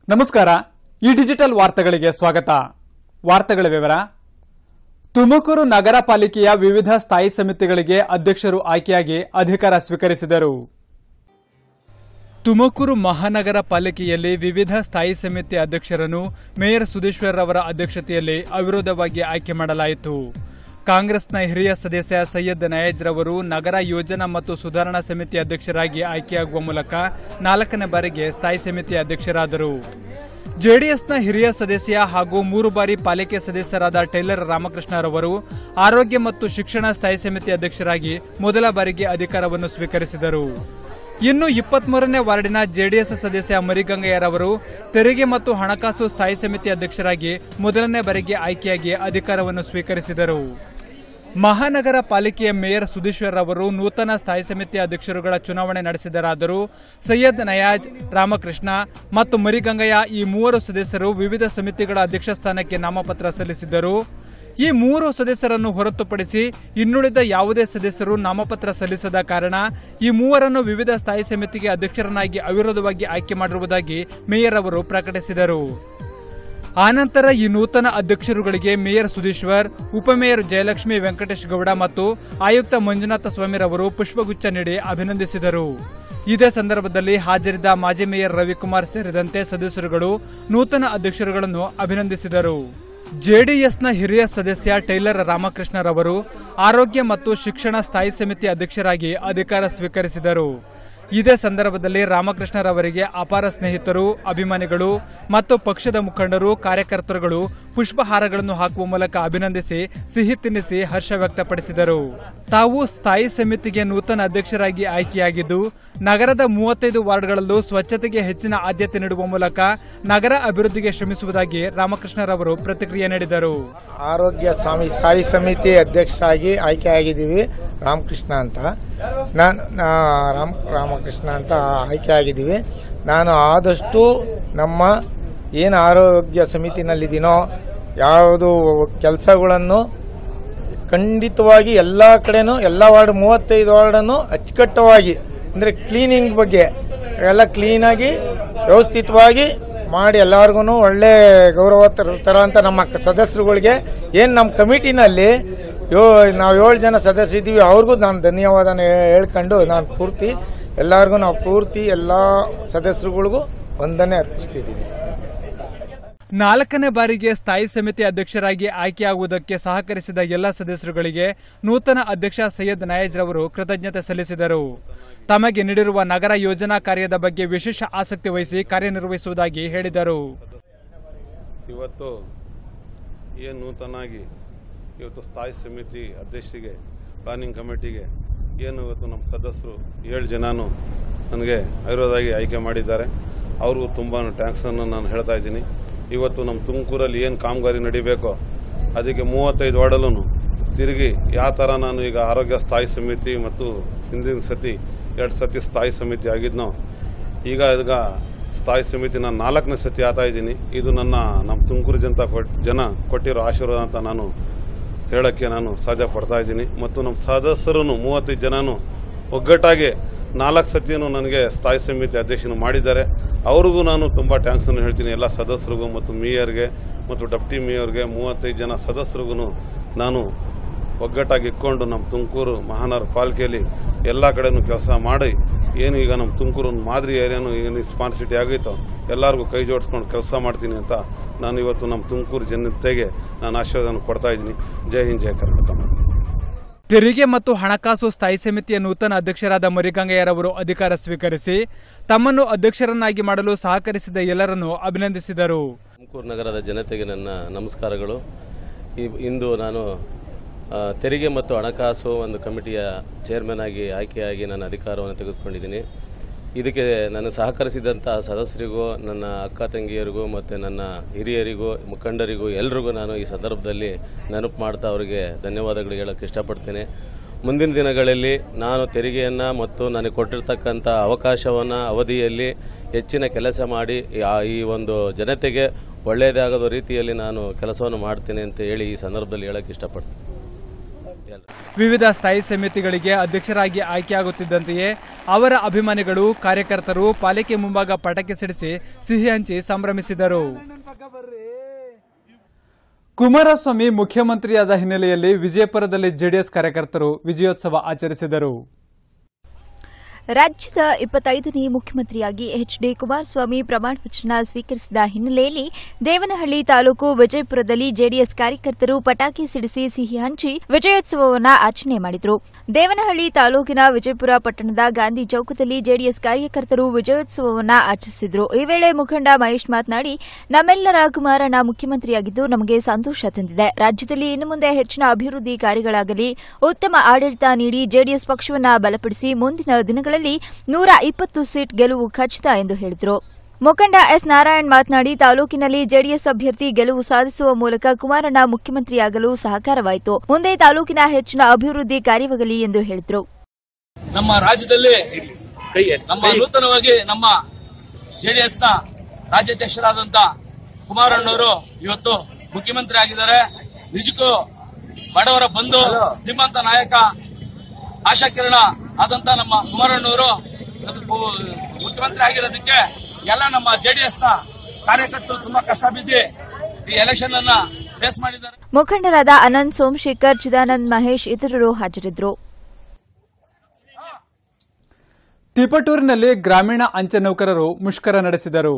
ನಮಸ್ಕಾರ. ಈ ಡಿಜಿಟಲ್ ವಾರ್ತೆಗಳಿಗೆ ಸ್ವಾಗತ. ವಾರ್ತೆಗಳ ವಿವರ. ತುಮಕೂರು ನಗರ ಪಾಲಿಕೆಯ ವಿವಿಧ ಸ್ಥಾಯಿ ಸಮಿತಿಗಳಿಗೆ ಅಧ್ಯಕ್ಷರು ಆಯ್ಕೆಯಾಗಿ ಅಧಿಕಾರ ಸ್ವೀಕರಿಸಿದರು. ತುಮಕೂರು ಮಹಾನಗರ ಪಾಲಿಕೆಯಲ್ಲಿ ವಿವಿಧ ಸ್ಥಾಯಿ ಸಮಿತಿ ಅಧ್ಯಕ್ಷರನ್ನು ಮೇಯರ್ ಸುಧೀಶ್ವರ್ ಅವರ ಅಧ್ಯಕ್ಷತೆಯಲ್ಲಿ ಅವಿರೋಧವಾಗಿ ಆಯ್ಕೆ ಮಾಡಲಾಯಿತು. ಕಾಂಗ್ರೆಸ್ನ ಹಿರಿಯ ಸದಸ್ಯ ಸೈಯದ್ ನಯಾಜ್ ರವರು ನಗರ ಯೋಜನಾ ಮತ್ತು ಸುಧಾರಣಾ ಸಮಿತಿ ಅಧ್ಯಕ್ಷರಾಗಿ ಆಯ್ಕೆಯಾಗುವ ಮೂಲಕ 4ನೇ ಬಾರಿಗೆ ಸ್ಥಾಯಿ ಸಮಿತಿ ಅಧ್ಯಕ್ಷರಾದರು. ಜೆಡಿಎಸ್ನ ಹಿರಿಯ ಸದಸ್ಯ ಹಾಗೂ 3 ಬಾರಿ ಪಾಲಿಕೆ ಸದಸ್ಯರಾದ ಟೈಲರ್ ರಾಮಕೃಷ್ಣರವರು ಆರೋಗ್ಯ ಮತ್ತು ಶಿಕ್ಷಣ ಸ್ಥಾಯಿ ಸಮಿತಿ ಅಧ್ಯಕ್ಷರಾಗಿ ಮೊದಲ ಬಾರಿಗೆ ಅಧಿಕಾರವನ್ನು ಸ್ವೀಕರಿಸಿದರು. ಇನ್ನು 23ನೇ ವಾರ್ಡಿನ ಜೆಡಿಎಸ್ ಸದಸ್ಯ ಮರಿಗಂಗಯ್ಯರವರು ತೆರಿಗೆ ಮತ್ತು ಹಣಕಾಸು ಸ್ಥಾಯಿ ಸಮಿತಿ ಅಧ್ಯಕ್ಷರಾಗಿ ಮೊದಲನೇ ಬಾರಿಗೆ ಆಯ್ಕೆಯಾಗಿ ಅಧಿಕಾರವನ್ನು ಸ್ವೀಕರಿಸಿದರು. ಮಹಾನಗರ ಪಾಲಿಕೆಯ ಮೇಯರ್ ಸುಧೀಶ್ವರ್ ಅವರು ನೂತನ ಸ್ಥಾಯಿ ಸಮಿತಿ ಅಧ್ಯಕ್ಷರುಗಳ ಚುನಾವಣೆ ನಡೆಸಿದರಾದರೂ ಸೈಯದ್ ನಯಾಜ್, ರಾಮಕೃಷ್ಣ ಮತ್ತು ಮರಿಗಂಗಯ್ಯ ಈ 3 ಸದಸ್ಯರು ವಿವಿಧ ಸಮಿತಿಗಳ ಅಧ್ಯಕ್ಷ ಸ್ಥಾನಕ್ಕೆ ನಾಮಪತ್ರ ಸಲ್ಲಿಸಿದ್ದರು. ಈ 3 ಸದಸ್ಯರನ್ನು ಹೊರತುಪಡಿಸಿ ಇನ್ನುಳಿದ ಯಾವುದೇ ಸದಸ್ಯರು ನಾಮಪತ್ರ ಸಲ್ಲಿಸದ ಕಾರಣ ಈ 3ರನ್ನು ವಿವಿಧ ಸ್ಥಾಯಿ ಸಮಿತಿಗೆ ಅಧ್ಯಕ್ಷರನ್ನಾಗಿ ಅವಿರೋಧವಾಗಿ ಆಯ್ಕೆ ಮಾಡಿರುವುದಾಗಿ ಮೇಯರ್ ಅವರು ಪ್ರಕಟಿಸಿದರು. ಆನಂತರ ಈ ನೂತನ ಅಧ್ಯಕ್ಷರುಗಳಿಗೆ ಮೇಯರ್ ಸುಧೀಶ್ವರ್, ಉಪಮೇಯರ್ ಜಯಲಕ್ಷ್ಮಿ ವೆಂಕಟೇಶ್ ಗೌಡ ಮತ್ತು ಆಯುಕ್ತ ಮಂಜುನಾಥ ಸ್ವಾಮಿರವರು ಪುಷ್ಪಗುಚ್ಛ ನೀಡಿ ಅಭಿನಂದಿಸಿದರು. ಇದೇ ಸಂದರ್ಭದಲ್ಲಿ ಹಾಜರಿದ್ದ ಮಾಜಿ ಮೇಯರ್ ರವಿಕುಮಾರ್ ಸೇರಿದಂತೆ ಸದಸ್ಯರುಗಳು ನೂತನ ಅಧ್ಯಕ್ಷರುಗಳನ್ನು ಅಭಿನಂದಿಸಿದರು. ಜೆಡಿಎಸ್ನ ಹಿರಿಯ ಸದಸ್ಯ ಟೈಲರ್ ರಾಮಕೃಷ್ಣರವರು ಆರೋಗ್ಯ ಮತ್ತು ಶಿಕ್ಷಣ ಸ್ಥಾಯಿ ಸಮಿತಿ ಅಧ್ಯಕ್ಷರಾಗಿ ಅಧಿಕಾರ ಸ್ವೀಕರಿಸಿದರು. ಇದೇ ಸಂದರ್ಭದಲ್ಲಿ ರಾಮಕೃಷ್ಣರವರಿಗೆ ಅಪಾರ ಸ್ನೇಹಿತರು, ಅಭಿಮಾನಿಗಳು ಮತ್ತು ಪಕ್ಷದ ಮುಖಂಡರು, ಕಾರ್ಯಕರ್ತರುಗಳು ಪುಷ್ಪಹಾರಗಳನ್ನು ಹಾಕುವ ಮೂಲಕ ಅಭಿನಂದಿಸಿ ಸಿಹಿ ತಿನ್ನಿಸಿ ಹರ್ಷ ವ್ಯಕ್ತಪಡಿಸಿದರು. ತಾವು ಸ್ಥಾಯಿ ಸಮಿತಿಗೆ ನೂತನ ಅಧ್ಯಕ್ಷರಾಗಿ ಆಯ್ಕೆಯಾಗಿದ್ದು ನಗರದ 35 ವಾರ್ಡ್ಗಳಲ್ಲೂ ಸ್ವಚ್ಛತೆಗೆ ಹೆಚ್ಚಿನ ಆದ್ಯತೆ ನೀಡುವ ಮೂಲಕ ನಗರ ಅಭಿವೃದ್ಧಿಗೆ ಶ್ರಮಿಸುವುದಾಗಿ ರಾಮಕೃಷ್ಣರವರು ಪ್ರತಿಕ್ರಿಯೆ ನೀಡಿದರು. ಆರೋಗ್ಯ ಸ್ಥಾಯಿ ಸಮಿತಿ ಅಧ್ಯಕ್ಷರಾಗಿ ಆಯ್ಕೆಯಾಗಿದ್ದೀವಿ. ರಾಮಕೃಷ್ಣ ಅಂತ ಆಯ್ಕೆಯಾಗಿದ್ದೀವಿ. ನಾನು ಆದಷ್ಟು ನಮ್ಮ ಏನು ಆರೋಗ್ಯ ಸಮಿತಿನಲ್ಲಿದ್ದೀನೋ ಯಾವುದು ಕೆಲಸಗಳನ್ನು ಖಂಡಿತವಾಗಿ ಎಲ್ಲ ಕಡೆನೂ ಎಲ್ಲ ವಾರ್ಡ್ 35 ವಾರ್ಡನ್ನು ಅಚ್ಚುಕಟ್ಟವಾಗಿ ಅಂದರೆ ಕ್ಲೀನಿಂಗ್ ಬಗ್ಗೆ ಎಲ್ಲ ಕ್ಲೀನಾಗಿ ವ್ಯವಸ್ಥಿತವಾಗಿ ಮಾಡಿ ಎಲ್ಲರಿಗೂ ಒಳ್ಳೆ ಗೌರವ ತರೋಂಥ ನಮ್ಮ ಸದಸ್ಯರುಗಳಿಗೆ ಏನು ನಮ್ಮ ಕಮಿಟಿನಲ್ಲಿ ನಾವು 7 ಜನ ಸದಸ್ಯರಿದ್ದೀವಿ, ಅವ್ರಿಗೂ ನಾನು ಧನ್ಯವಾದನ ಹೇಳ್ಕೊಂಡು ನಾನು ಎಲ್ಲ ಸದಸ್ಯರುಗಳಿಗೂ ವಂದನೆ ಅರ್ಪಿಸ್ತಿದ್ದೀನಿ. 4ನೇ ಬಾರಿಗೆ ಸ್ಥಾಯಿ ಸಮಿತಿ ಅಧ್ಯಕ್ಷರಾಗಿ ಆಯ್ಕೆಯಾಗುವುದಕ್ಕೆ ಸಹಕರಿಸಿದ ಎಲ್ಲ ಸದಸ್ಯರುಗಳಿಗೆ ನೂತನ ಅಧ್ಯಕ್ಷ ಸೈಯದ್ ನಯಾಜ್ ರವರು ಕೃತಜ್ಞತೆ ಸಲ್ಲಿಸಿದರು. ತಮಗೆ ನೀಡಿರುವ ನಗರ ಯೋಜನಾ ಕಾರ್ಯದ ಬಗ್ಗೆ ವಿಶೇಷ ಆಸಕ್ತಿ ವಹಿಸಿ ಕಾರ್ಯನಿರ್ವಹಿಸುವುದಾಗಿ ಹೇಳಿದರು. ಇವತ್ತು ಏನು ನೂತನಾಗಿ ಸ್ಥಾಯಿ ಸಮಿತಿ ಅಧ್ಯಕ್ಷರಿಗೆ ಪ್ಲಾನಿಂಗ್ ಕಮಿಟಿಗೆ ಏನು ಇವತ್ತು ನಮ್ಮ ಸದಸ್ಯರು 7 ಜನನು ನನಗೆ ಅವಿರೋಧವಾಗಿ ಆಯ್ಕೆ ಮಾಡಿದ್ದಾರೆ. ಅವ್ರಿಗೂ ತುಂಬ ಥ್ಯಾಂಕ್ಸನ್ನು ನಾನು ಹೇಳ್ತಾ ಇದ್ದೀನಿ. ಇವತ್ತು ನಮ್ಮ ತುಮಕೂರಲ್ಲಿ ಏನು ಕಾಮಗಾರಿ ನಡಿಬೇಕೋ ಅದಕ್ಕೆ 35 ವಾರ್ಡಲ್ಲೂ ತಿರುಗಿ ಯಾವ ಥರ ನಾನು ಈಗ ಆರೋಗ್ಯ ಸ್ಥಾಯಿ ಸಮಿತಿ ಮತ್ತು ಹಿಂದಿನ ಸತಿ 2 ಸತಿ ಸ್ಥಾಯಿ ಸಮಿತಿ ಆಗಿದ್ನೋ ಈಗ ಸ್ಥಾಯಿ ಸಮಿತಿ ನಾನು 4ನೇ ಸತಿ ಆಗ್ತಾ ಇದ್ದೀನಿ. ಇದು ನಮ್ಮ ತುಮಕೂರು ಜನ ಕೊಟ್ಟಿರೋ ಆಶೀರ್ವಾದ ಅಂತ ನಾನು ಹೇಳೋಕ್ಕೆ ನಾನು ಸಾಧ್ಯ ಪಡ್ತಾ ಇದ್ದೀನಿ. ಮತ್ತು ನಮ್ಮ ಸದಸ್ಯರು 35 ಜನನು ಒಗ್ಗಟ್ಟಾಗಿ 4 ಸತಿಯನ್ನು ನನಗೆ ಸ್ಥಾಯಿ ಸಮಿತಿ ಅಧ್ಯಕ್ಷನು ಮಾಡಿದ್ದಾರೆ. ಅವ್ರಿಗೂ ನಾನು ತುಂಬ ಥ್ಯಾಂಕ್ಸನ್ನು ಹೇಳ್ತೀನಿ. ಎಲ್ಲ ಸದಸ್ಯರಿಗೂ ಮತ್ತು ಮೇಯರ್ಗೆ ಮತ್ತು ಡೆಪ್ಟಿ ಮೇಯರ್ಗೆ 35 ಜನ ಸದಸ್ಯರಿಗೂ ನಾನು ಒಗ್ಗಟ್ಟಾಗಿ ಇಟ್ಕೊಂಡು ನಮ್ಮ ತುಮಕೂರು ಮಹಾನಗರ ಪಾಲಿಕೆಯಲ್ಲಿ ಎಲ್ಲ ಕಡೆನೂ ಕೆಲಸ ಮಾಡಿ ಏನು ಈಗ ನಮ್ಮ ತುಮಕೂರು ಮಾದರಿ ಏರಿಯಾನು ಏನು ಸ್ಮಾರ್ಟ್ ಸಿಟಿ ಆಗೈತೋ ಎಲ್ಲರಿಗೂ ಕೈ ಜೋಡಿಸ್ಕೊಂಡು ಕೆಲಸ ಮಾಡ್ತೀನಿ ಅಂತ ನಾನು ಇವತ್ತು ನಮ್ಮ ತುಮಕೂರು ಜನತೆಗೆ ನಾನು ಆಶೀರ್ವಾದ ಕೊಡ್ತಾ ಇದ್ದೀನಿ. ಜೈ ಹಿಂದ್, ಜೈ ಕರ್ನಾಟಕ. ತೆರಿಗೆ ಮತ್ತು ಹಣಕಾಸು ಸ್ಥಾಯಿ ಸಮಿತಿಯ ನೂತನ ಅಧ್ಯಕ್ಷರಾದ ಮರಿಗಂಗಯ್ಯರವರು ಅಧಿಕಾರ ಸ್ವೀಕರಿಸಿ ತಮ್ಮನ್ನು ಅಧ್ಯಕ್ಷರನ್ನಾಗಿ ಮಾಡಲು ಸಹಕರಿಸಿದ ಎಲ್ಲರನ್ನೂ ಅಭಿನಂದಿಸಿದರು. ತುಮಕೂರು ನಗರದ ಜನತೆಗೆ ನನ್ನ ನಮಸ್ಕಾರಗಳು. ಇಂದು ನಾನು ತೆರಿಗೆ ಮತ್ತು ಹಣಕಾಸು ಒಂದು ಕಮಿಟಿಯ ಚೇರ್ಮನ್ ಆಗಿ ಆಯ್ಕೆಯಾಗಿ ನನ್ನ ಅಧಿಕಾರವನ್ನು ತೆಗೆದುಕೊಂಡಿದ್ದೀನಿ. ಇದಕ್ಕೆ ನಾನು ಸಹಕರಿಸಿದಂಥ ಸದಸ್ಯರಿಗೂ, ನನ್ನ ಅಕ್ಕ ತಂಗಿಯರಿಗೂ ಮತ್ತು ನನ್ನ ಹಿರಿಯರಿಗೂ, ಮುಖಂಡರಿಗೂ ಎಲ್ಲರಿಗೂ ನಾನು ಈ ಸಂದರ್ಭದಲ್ಲಿ ನೆನಪು ಮಾಡ್ತಾ ಅವರಿಗೆ ಧನ್ಯವಾದಗಳು ಹೇಳೋಕ್ಕೆ ಇಷ್ಟಪಡ್ತೇನೆ. ಮುಂದಿನ ದಿನಗಳಲ್ಲಿ ನಾನು ತೆರಿಗೆಯನ್ನು ಮತ್ತು ನನಗೆ ಕೊಟ್ಟಿರ್ತಕ್ಕಂಥ ಅವಧಿಯಲ್ಲಿ ಹೆಚ್ಚಿನ ಕೆಲಸ ಮಾಡಿ ಈ ಒಂದು ಜನತೆಗೆ ಒಳ್ಳೆಯದಾಗದ ರೀತಿಯಲ್ಲಿ ನಾನು ಕೆಲಸವನ್ನು ಮಾಡ್ತೇನೆ ಅಂತ ಹೇಳಿ ಈ ಸಂದರ್ಭದಲ್ಲಿ ಹೇಳೋಕ್ಕೆ ಇಷ್ಟಪಡ್ತೇನೆ. ವಿವಿಧ ಸ್ಥಾಯಿ ಸಮಿತಿಗಳಿಗೆ ಅಧ್ಯಕ್ಷರಾಗಿ ಆಯ್ಕೆಯಾಗುತ್ತಿದ್ದಂತೆಯೇ ಅವರ ಅಭಿಮಾನಿಗಳು, ಕಾರ್ಯಕರ್ತರು ಪಾಲಿಕೆ ಮುಂಭಾಗ ಪಟಾಕಿ ಸಿಡಿಸಿ ಸಿಹಿ ಹಂಚಿ ಸಂಭ್ರಮಿಸಿದರು. ಕುಮಾರಸ್ವಾಮಿ ಮುಖ್ಯಮಂತ್ರಿಯಾದ ಹಿನ್ನೆಲೆಯಲ್ಲಿ ವಿಜಯಪುರದಲ್ಲಿ ಜೆಡಿಎಸ್ ಕಾರ್ಯಕರ್ತರು ವಿಜಯೋತ್ಸವ ಆಚರಿಸಿದರು. ರಾಜ್ಯದ 25ನೇ ಮುಖ್ಯಮಂತ್ರಿಯಾಗಿ ಎಚ್.ಡಿ. ಕುಮಾರಸ್ವಾಮಿ ಪ್ರಮಾಣ ವಚನ ಸ್ವೀಕರಿಸಿದ ಹಿನ್ನೆಲೆಯಲ್ಲಿ ದೇವನಹಳ್ಳಿ ತಾಲೂಕು ವಿಜಯಪುರದಲ್ಲಿ ಜೆಡಿಎಸ್ ಕಾರ್ಯಕರ್ತರು ಪಟಾಕಿ ಸಿಡಿಸಿ ಸಿಹಿ ಹಂಚಿ ವಿಜಯೋತ್ಸವವನ್ನು ಆಚರಣೆ ಮಾಡಿದರು. ದೇವನಹಳ್ಳಿ ತಾಲೂಕಿನ ವಿಜಯಪುರ ಪಟ್ಟಣದ ಗಾಂಧಿ ಚೌಕದಲ್ಲಿ ಜೆಡಿಎಸ್ ಕಾರ್ಯಕರ್ತರು ವಿಜಯೋತ್ಸವವನ್ನು ಆಚರಿಸಿದರು. ಈ ವೇಳೆ ಮುಖಂಡ ಮಹೇಶ್ ಮಾತನಾಡಿ, ನಮ್ಮೆಲ್ಲರ ಕುಮಾರಣ್ಣ ಮುಖ್ಯಮಂತ್ರಿಯಾಗಿದ್ದು ನಮಗೆ ಸಂತೋಷ ತಂದಿದೆ. ರಾಜ್ಯದಲ್ಲಿ ಇನ್ನು ಮುಂದೆ ಹೆಚ್ಚಿನ ಅಭಿವೃದ್ಧಿ ಕಾರ್ಯಗಳಾಗಲಿ, ಉತ್ತಮ ಆಡಳಿತ ನೀಡಿ ಜೆಡಿಎಸ್ ಪಕ್ಷವನ್ನು ಬಲಪಡಿಸಿ ಮುಂದಿನ ದಿನಗಳಲ್ಲಿ 120 ಸೀಟ್ ಗೆಲುವು ಖಚಿತ ಎಂದು ಹೇಳಿದರು. ಮುಖಂಡ ಎಸ್. ನಾರಾಯಣ್ ಮಾತನಾಡಿ, ತಾಲೂಕಿನಲ್ಲಿ ಜೆಡಿಎಸ್ ಅಭ್ಯರ್ಥಿ ಗೆಲುವು ಸಾಧಿಸುವ ಮೂಲಕ ಕುಮಾರಣ್ಣ ಮುಖ್ಯಮಂತ್ರಿಯಾಗಲು ಸಹಕಾರವಾಯಿತು. ಮುಂದೆ ತಾಲೂಕಿನ ಹೆಚ್ಚಿನ ಅಭಿವೃದ್ಧಿ ಕಾರ್ಯವಾಗಲಿ ಎಂದು ಹೇಳಿದರು. ನಮ್ಮ ರಾಜ್ಯದಲ್ಲಿ ನೂತನವಾಗಿ ನಮ್ಮ ಜೆಡಿಎಸ್ನ ರಾಜ್ಯಾಧ್ಯಕ್ಷರಾದಂತ ಕುಮಾರಣ್ಣವರು ಇವತ್ತು ಮುಖ್ಯಮಂತ್ರಿ ಆಗಿದ್ದಾರೆ. ನಿಜಕ್ಕೂ ಬಡವರ ಬಂಧು, ಧೀಮಂತ ನಾಯಕ, ಆಶಾಕಿರಣ ಆದಂತ ನಮ್ಮ ಕುಮಾರಣ್ಣವರು ಮುಖ್ಯಮಂತ್ರಿ ಆಗಿರೋದಕ್ಕೆ ಎಲ್ಲ ನಮ್ಮ ಜೆಡಿಎಸ್ ನ ಕಾರ್ಯಕರ್ತರು ತುಂಬಾ ಕಷ್ಟ ಬಿದ್ದು ಈ ಎಲೆಕ್ಷನ್ ಅನ್ನ ಫೇಸ್ ಮಾಡಿದ್ದಾರೆ. ಮುಖಂಡರಾದ ಅನಂತ್, ಸೋಮಶೇಖರ್, ಚಿದಾನಂದ್, ಮಹೇಶ್ ಇತರರು ಹಾಜರಿದ್ದರು. ತಿಪಟೂರಿನಲ್ಲಿ ಗ್ರಾಮೀಣ ಅಂಚೆ ನೌಕರರು ಮುಷ್ಕರ ನಡೆಸಿದರು.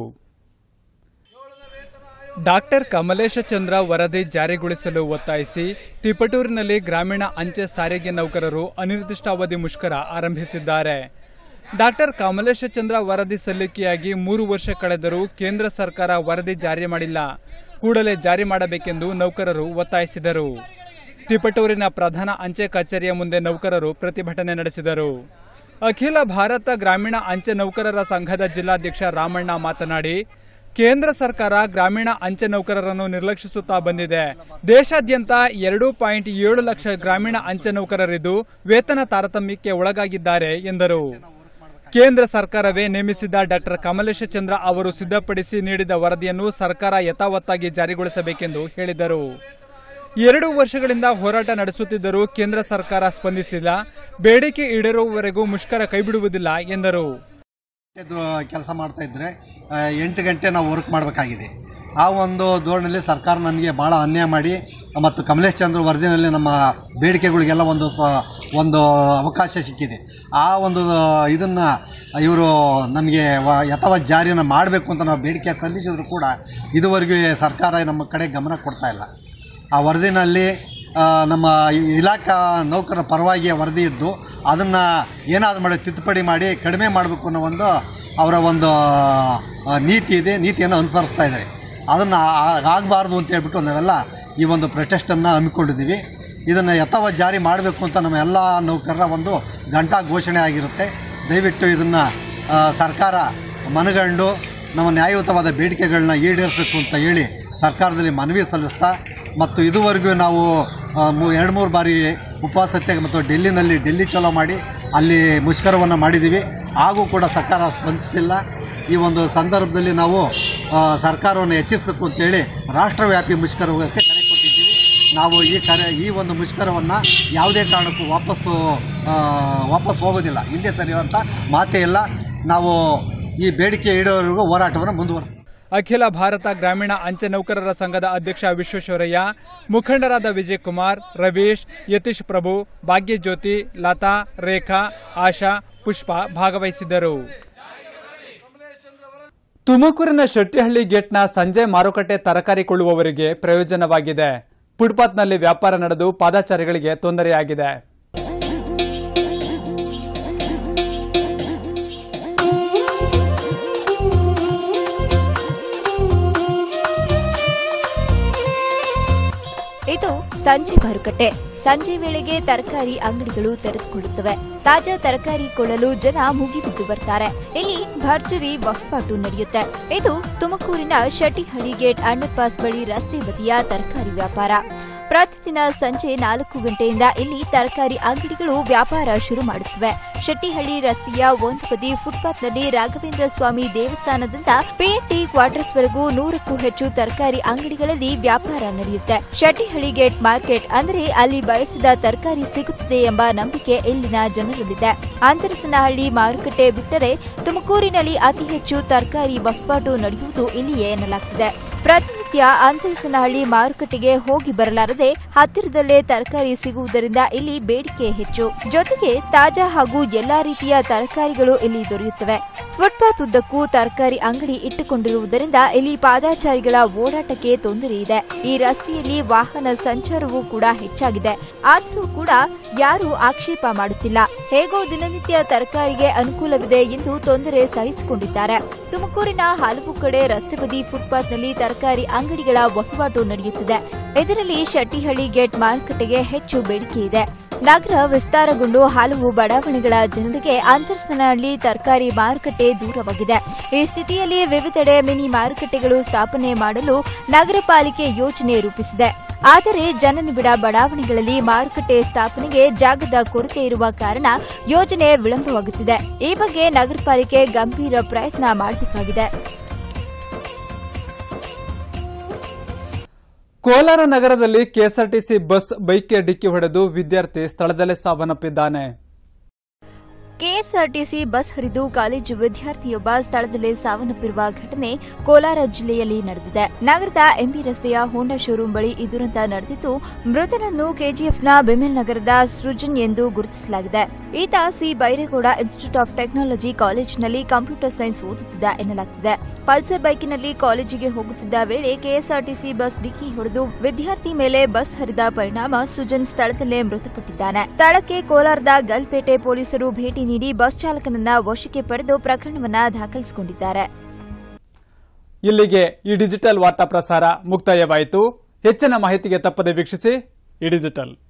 ಡಾಕ್ಟರ್ ಕಮಲೇಶ ಚಂದ್ರ ವರದಿ ಜಾರಿಗೊಳಿಸಲು ಒತ್ತಾಯಿಸಿ ತಿಪಟೂರಿನಲ್ಲಿ ಗ್ರಾಮೀಣ ಅಂಚೆ ಸಾರಿಗೆ ನೌಕರರು ಅನಿರ್ದಿಷ್ಟಾವಧಿ ಮುಷ್ಕರ ಆರಂಭಿಸಿದ್ದಾರೆ. ಡಾಕ್ಟರ್ ಕಮಲೇಶ ಚಂದ್ರ ವರದಿ ಸಲ್ಲಿಕೆಯಾಗಿ 3 ವರ್ಷ ಕಳೆದರೂ ಕೇಂದ್ರ ಸರ್ಕಾರ ವರದಿ ಜಾರಿ ಮಾಡಿಲ್ಲ. ಕೂಡಲೇ ಜಾರಿ ಮಾಡಬೇಕೆಂದು ನೌಕರರು ಒತ್ತಾಯಿಸಿದರು. ತಿಪಟೂರಿನ ಪ್ರಧಾನ ಅಂಚೆ ಕಚೇರಿಯ ಮುಂದೆ ನೌಕರರು ಪ್ರತಿಭಟನೆ ನಡೆಸಿದರು. ಅಖಿಲ ಭಾರತ ಗ್ರಾಮೀಣ ಅಂಚೆ ನೌಕರರ ಸಂಘದ ಜಿಲ್ಲಾಧ್ಯಕ್ಷ ರಾಮಣ್ಣ ಮಾತನಾಡಿ, ಕೇಂದ್ರ ಸರ್ಕಾರ ಗ್ರಾಮೀಣ ಅಂಚೆ ನೌಕರರನ್ನು ನಿರ್ಲಕ್ಷಿಸುತ್ತಾ ಬಂದಿದೆ. ದೇಶಾದ್ಯಂತ 2.7 ಲಕ್ಷ ಗ್ರಾಮೀಣ ಅಂಚೆ ನೌಕರರಿದ್ದು ವೇತನ ತಾರತಮ್ಯಕ್ಕೆ ಒಳಗಾಗಿದ್ದಾರೆ ಎಂದರು. ಕೇಂದ್ರ ಸರ್ಕಾರವೇ ನೇಮಿಸಿದ್ದ ಡಾಕ್ಟರ್ ಕಮಲೇಶ ಚಂದ್ರ ಅವರು ಸಿದ್ಧಪಡಿಸಿ ನೀಡಿದ ವರದಿಯನ್ನು ಸರ್ಕಾರ ಯಥಾವತ್ತಾಗಿ ಜಾರಿಗೊಳಿಸಬೇಕೆಂದು ಹೇಳಿದರು. 2 ವರ್ಷಗಳಿಂದ ಹೋರಾಟ ನಡೆಸುತ್ತಿದ್ದರೂ ಕೇಂದ್ರ ಸರ್ಕಾರ ಸ್ಪಂದಿಸಿಲ್ಲ. ಬೇಡಿಕೆ ಈಡೇರುವವರೆಗೂ ಮುಷ್ಕರ ಕೈಬಿಡುವುದಿಲ್ಲ ಎಂದರು. ಕೆಲಸ ಮಾಡ್ತಾ ಇದ್ರೆ 8 ಗಂಟೆ ನಾವು ವರ್ಕ್ ಮಾಡಬೇಕಾಗಿದೆ. ಆ ಒಂದು ಧೋರಣೆಯಲ್ಲಿ ಸರ್ಕಾರ ನಮಗೆ ಭಾಳ ಅನ್ಯಾಯ ಮಾಡಿ ಮತ್ತು ಕಮಲೇಶ್ ಚಂದ್ರ ವರದಿನಲ್ಲಿ ನಮ್ಮ ಬೇಡಿಕೆಗಳಿಗೆಲ್ಲ ಒಂದು ಅವಕಾಶ ಸಿಕ್ಕಿದೆ. ಆ ಒಂದು ಇದನ್ನು ಇವರು ನಮಗೆ ಯಥಾವತ್ ಜಾರಿಯನ್ನು ಮಾಡಬೇಕು ಅಂತ ನಾವು ಬೇಡಿಕೆ ಸಲ್ಲಿಸಿದ್ರು ಕೂಡ ಇದುವರೆಗೂ ಸರ್ಕಾರ ನಮ್ಮ ಕಡೆ ಗಮನ ಕೊಡ್ತಾ ಇಲ್ಲ. ಆ ವರದಿನಲ್ಲಿ ನಮ್ಮ ಇಲಾಖಾ ನೌಕರರ ಪರವಾಗಿ ವರದಿ ಇದ್ದು ಅದನ್ನು ಏನಾದರೂ ಮಾಡಿ ತಿದ್ದುಪಡಿ ಮಾಡಿ ಕಡಿಮೆ ಮಾಡಬೇಕು ಅನ್ನೋ ಒಂದು ಅವರ ಒಂದು ನೀತಿ ಇದೆ. ನೀತಿಯನ್ನು ಅನುಸರಿಸ್ತಾ ಇದ್ದಾರೆ. ಅದನ್ನು ಆಗಬಾರ್ದು ಅಂತ ಹೇಳ್ಬಿಟ್ಟು ನಾವೆಲ್ಲ ಈ ಒಂದು ಪ್ರೊಟೆಸ್ಟನ್ನು ಹಮ್ಮಿಕೊಂಡಿದ್ದೀವಿ. ಇದನ್ನು ಯಥಾವತ್ ಜಾರಿ ಮಾಡಬೇಕು ಅಂತ ನಮ್ಮ ಎಲ್ಲ ನೌಕರರ ಒಂದು ಗಂಟಾ ಘೋಷಣೆ ಆಗಿರುತ್ತೆ. ದಯವಿಟ್ಟು ಇದನ್ನು ಸರ್ಕಾರ ಮನಗಂಡು ನಮ್ಮ ನ್ಯಾಯಯುತವಾದ ಬೇಡಿಕೆಗಳನ್ನ ಈಡೇರಿಸಬೇಕು ಅಂತ ಹೇಳಿ ಸರ್ಕಾರದಲ್ಲಿ ಮನವಿ ಸಲ್ಲಿಸ್ತಾ, ಮತ್ತು ಇದುವರೆಗೂ ನಾವು 2-3 ಬಾರಿ ಉಪವಾಸ ಸತ್ಯಾಗ್ರಹ ಮತ್ತು ಡೆಲ್ಲಿ ಚಲೋ ಮಾಡಿ ಅಲ್ಲಿ ಮುಷ್ಕರವನ್ನು ಮಾಡಿದ್ದೀವಿ. ಹಾಗೂ ಕೂಡ ಸರ್ಕಾರ ಸ್ಪಂದಿಸಿಲ್ಲ. ಈ ಒಂದು ಸಂದರ್ಭದಲ್ಲಿ ನಾವು ಸರ್ಕಾರವನ್ನು ಹೆಚ್ಚಿಸಬೇಕು ಅಂತೇಳಿ ರಾಷ್ಟ್ರವ್ಯಾಪಿ ಮುಷ್ಕರಕ್ಕೆ ಕರೆ ಕೊಟ್ಟಿದ್ದೀವಿ. ನಾವು ಈ ಒಂದು ಮುಷ್ಕರವನ್ನು ಯಾವುದೇ ಕಾರಣಕ್ಕೂ ವಾಪಸ್ ಹೋಗೋದಿಲ್ಲ. ಹಿಂದೆ ಸರಿಯುವಂಥ ಮಾತೇ ಇಲ್ಲ. ನಾವು ಈ ಬೇಡಿಕೆ ಈಡೇರುವವರೆಗೂ ಹೋರಾಟವನ್ನು ಮುಂದುವರಿಸ್ತೀವಿ. ಅಖಿಲ ಭಾರತ ಗ್ರಾಮೀಣ ಅಂಚೆ ನೌಕರರ ಸಂಘದ ಅಧ್ಯಕ್ಷ ವಿಶ್ವೇಶ್ವರಯ್ಯ, ಮುಖಂಡರಾದ ವಿಜಯಕುಮಾರ್, ರವೀಶ್, ಯತೀಶ್ ಪ್ರಭು, ಭಾಗ್ಯಜ್ಯೋತಿ, ಲತಾ, ರೇಖಾ, ಆಶಾ, ಪುಷ್ಪ ಭಾಗವಹಿಸಿದ್ದರು. ತುಮಕೂರಿನ ಶೆಟ್ಟಿಹಳ್ಳಿ ಗೇಟ್ನ ಸಂಜೆ ಮಾರುಕಟ್ಟೆ ತರಕಾರಿ ಕೊಳ್ಳುವವರಿಗೆ ಪ್ರಯೋಜನವಾಗಿದೆ. ಫುಟ್ಪಾತ್ನಲ್ಲಿ ವ್ಯಾಪಾರ ನಡೆದು ಪಾದಚಾರಿಗಳಿಗೆ ತೊಂದರೆಯಾಗಿದೆ. ಇದು ಸಂಜೆ ಮಾರುಕಟ್ಟೆ. ಸಂಜೆ ವೇಳೆಗೆ ತರಕಾರಿ ಅಂಗಡಿಗಳು ತೆರೆದುಕೊಳ್ಳುತ್ತವೆ. ತಾಜಾ ತರಕಾರಿ ಕೊಳ್ಳಲು ಜನ ಮುಗಿಬಿದ್ದು ಬರ್ತಾರೆ. ಇಲ್ಲಿ ಭರ್ಜರಿ ವಹಿವಾಟು ನಡೆಯುತ್ತೆ. ಇದು ತುಮಕೂರಿನ ಶೆಟ್ಟಿಹಳ್ಳಿ ಗೇಟ್ ಅಂಡರ್ಪಾಸ್ ಬಳಿ ರಸ್ತೆ ಬದಿಯ ತರಕಾರಿ ವ್ಯಾಪಾರ. ಪ್ರತಿದಿನ ಸಂಜೆ 4 ಗಂಟೆಯಿಂದ ಇಲ್ಲಿ ತರಕಾರಿ ಅಂಗಡಿಗಳು ವ್ಯಾಪಾರ ಶುರು ಮಾಡುತ್ತವೆ. ಶೆಟ್ಟಿಹಳ್ಳಿ ರಸ್ತೆಯ ಒಂದು ಬದಿ ಫುಟ್ಪಾತ್ನಲ್ಲಿ ರಾಘವೇಂದ್ರ ಸ್ವಾಮಿ ದೇವಸ್ಥಾನದಿಂದ ಪಿಎನ್ಟಿ ಕ್ವಾರ್ಟರ್ಸ್ವರೆಗೂ 100ಕ್ಕೂ ಹೆಚ್ಚು ತರಕಾರಿ ಅಂಗಡಿಗಳಲ್ಲಿ ವ್ಯಾಪಾರ ನಡೆಯುತ್ತೆ. ಶೆಟ್ಟಿಹಳ್ಳಿ ಗೇಟ್ ಮಾರ್ಕೆಟ್ ಅಂದರೆ ಅಲ್ಲಿ ಬಯಸಿದ ತರಕಾರಿ ಸಿಗುತ್ತದೆ ಎಂಬ ನಂಬಿಕೆ ಇಲ್ಲಿನ ಜನರಲ್ಲಿದೆ. ಅಂತರಸನಹಳ್ಳಿ ಮಾರುಕಟ್ಟೆ ಬಿಟ್ಟರೆ ತುಮಕೂರಿನಲ್ಲಿ ಅತಿ ಹೆಚ್ಚು ತರಕಾರಿ ವಹಿವಾಟು ನಡೆಯುವುದು ಇಲ್ಲಿಯೇ ಎನ್ನಲಾಗುತ್ತಿದೆ. ಪ್ರತಿನಿತ್ಯ ಅಂತರಸನಹಳ್ಳಿ ಮಾರುಕಟ್ಟೆಗೆ ಹೋಗಿ ಬರಲಾರದೆ ಹತ್ತಿರದಲ್ಲೇ ತರಕಾರಿ ಸಿಗುವುದರಿಂದ ಇಲ್ಲಿ ಬೇಡಿಕೆ ಹೆಚ್ಚು. ಜೊತೆಗೆ ತಾಜಾ ಹಾಗೂ ಎಲ್ಲಾ ರೀತಿಯ ತರಕಾರಿಗಳು ಇಲ್ಲಿ ದೊರೆಯುತ್ತವೆ. ಫುಟ್ಪಾತ್ ಉದ್ದಕ್ಕೂ ತರಕಾರಿ ಅಂಗಡಿ ಇಟ್ಟುಕೊಂಡಿರುವುದರಿಂದ ಇಲ್ಲಿ ಪಾದಚಾರಿಗಳ ಓಡಾಟಕ್ಕೆ ತೊಂದರೆ ಇದೆ. ಈ ರಸ್ತೆಯಲ್ಲಿ ವಾಹನ ಸಂಚಾರವೂ ಕೂಡ ಹೆಚ್ಚಾಗಿದೆ. ಆದರೂ ಕೂಡ ಯಾರೂ ಆಕ್ಷೇಪ ಮಾಡುತ್ತಿಲ್ಲ. ಹೇಗೋ ದಿನನಿತ್ಯ ತರಕಾರಿಗೆ ಅನುಕೂಲವಿದೆ ಎಂದು ತೊಂದರೆ ಸಹಿಸಿಕೊಂಡಿದ್ದಾರೆ. ತುಮಕೂರಿನ ಹಲವು ಕಡೆ ರಸ್ತೆ ಬದಿ ಫುಟ್ಪಾತ್ನಲ್ಲಿ ತರಕಾರಿ ಅಂಗಡಿಗಳ ವಹಿವಾಟು ನಡೆಯುತ್ತಿದೆ. ಇದರಲ್ಲಿ ಶೆಟ್ಟಿಹಳ್ಳಿ ಗೇಟ್ ಮಾರುಕಟ್ಟೆಗೆ ಹೆಚ್ಚು ಬೇಡಿಕೆ ಇದೆ. ನಗರ ವಿಸ್ತಾರಗೊಂಡು ಹಲವು ಬಡಾವಣೆಗಳ ಜನರಿಗೆ ಅಂತರಸನಹಳ್ಳಿ ತರಕಾರಿ ಮಾರುಕಟ್ಟೆ ದೂರವಾಗಿದೆ. ಈ ಸ್ಥಿತಿಯಲ್ಲಿ ವಿವಿಧೆಡೆ ಮಿನಿ ಮಾರುಕಟ್ಟೆಗಳು ಸ್ಥಾಪನೆ ಮಾಡಲು ನಗರ ಪಾಲಿಕೆ ಯೋಜನೆ ರೂಪಿಸಿದೆ. ಆದರೆ ಜನನಿಬಿಡ ಬಡಾವಣೆಗಳಲ್ಲಿ ಮಾರುಕಟ್ಟೆ ಸ್ಥಾಪನೆಗೆ ಜಾಗದ ಕೊರತೆ ಇರುವ ಕಾರಣ ಯೋಜನೆ ವಿಳಂಬವಾಗುತ್ತಿದೆ. ಈ ಬಗ್ಗೆ ನಗರ ಪಾಲಿಕೆ ಗಂಭೀರ ಪ್ರಯತ್ನ ಮಾಡಬೇಕಾಗಿದೆ. ಕೋಲಾರ ನಗರದಲ್ಲಿ ಕೆಎಸ್ಆರ್ಟಿಸಿ ಬಸ್ ಬೈಕ್ಗೆ ಡಿಕ್ಕಿ ಹೊಡೆದು ವಿದ್ಯಾರ್ಥಿ ಸ್ಥಳದಲ್ಲೇ ಸಾವನ್ನಪ್ಪಿದ್ದಾನೆ. ಕೆಎಸ್ಆರ್ಟಿಸಿ ಬಸ್ ಹರಿದು ಕಾಲೇಜು ವಿದ್ಯಾರ್ಥಿಯೊಬ್ಬ ಸ್ಥಳದಲ್ಲೇ ಸಾವನ್ನಪ್ಪಿರುವ ಘಟನೆ ಕೋಲಾರ ಜಿಲ್ಲೆಯಲ್ಲಿ ನಡೆದಿದೆ. ನಗರದ ಎಂಬಿ ರಸ್ತೆಯ ಹೋಂಡಾ ಶೋರೂಂ ಬಳಿ ಈ ದುರಂತ ನಡೆದಿದ್ದು, ಮೃತನನ್ನು ಕೆಜಿಎಫ್ನ ಬಿಮೆಲ್ ನಗರದ ಸೃಜನ್ ಎಂದು ಗುರುತಿಸಲಾಗಿದೆ. ಈತ C Byregowda institute of technology ಕಾಲೇಜಿನಲ್ಲಿ ಕಂಪ್ಯೂಟರ್ ಸೈನ್ಸ್ ಓದುತ್ತಿದ್ದ ಎನ್ನಲಾಗುತ್ತಿದೆ. ಪಲ್ಸರ್ ಬೈಕಿನಲ್ಲಿ ಕಾಲೇಜಿಗೆ ಹೋಗುತ್ತಿದ್ದ ವೇಳೆ ಕೆಎಸ್ಆರ್ಟಿಸಿ ಬಸ್ ಡಿಕ್ಕಿ ಹೊಡೆದು ವಿದ್ಯಾರ್ಥಿ ಮೇಲೆ ಬಸ್ ಹರಿದ ಪರಿಣಾಮ ಸುಜನ್ ಸ್ಥಳದಲ್ಲೇ ಮೃತಪಟ್ಟಿದ್ದಾನೆ. ಸ್ಥಳಕ್ಕೆ ಕೋಲಾರದ ಗಲ್ಪೇಟೆ ಪೊಲೀಸರು ಭೇಟಿ ನೀಡಿ ಬಸ್ ಚಾಲಕನನ್ನ ವಶಕ್ಕೆ ಪಡೆದು ಪ್ರಕರಣವನ್ನ ದಾಖಲಿಸಿಕೊಂಡಿದ್ದಾರೆ. ಇಲ್ಲಿಗೆ ಈ ಡಿಜಿಟಲ್ ವಾರ್ತಾ ಪ್ರಸಾರ ಮುಕ್ತಾಯವಾಯಿತು. ಹೆಚ್ಚಿನ ಮಾಹಿತಿಗೆ ತಪ್ಪದೆ ವೀಕ್ಷಿಸಿ ಈ ಡಿಜಿಟಲ್.